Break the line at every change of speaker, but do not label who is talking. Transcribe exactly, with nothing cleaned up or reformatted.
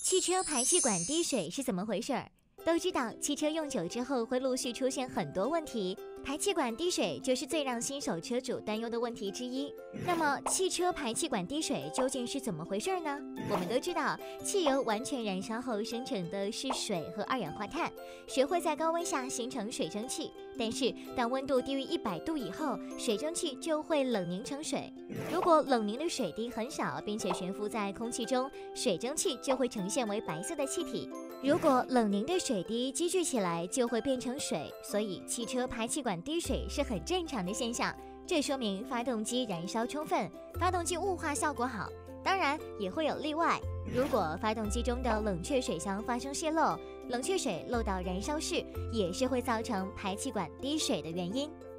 汽车排气管滴水是怎么回事儿？都知道，汽车用久之后会陆续出现很多问题，排气管滴水就是最让新手车主担忧的问题之一。那么，汽车排气管滴水究竟是怎么回事呢？我们都知道，汽油完全燃烧后生成的是水和二氧化碳，水会在高温下形成水蒸气。但是，当温度低于一百度以后，水蒸气就会冷凝成水。如果冷凝的水滴很小，并且悬浮在空气中，水蒸气就会呈现为白色的气体。如果冷凝的水滴积聚起来，就会变成水，所以汽车排气管滴水是很正常的现象。这说明发动机燃烧充分，发动机雾化效果好。当然也会有例外，如果发动机中的冷却水箱发生泄漏，冷却水漏到燃烧室，也是会造成排气管滴水的原因。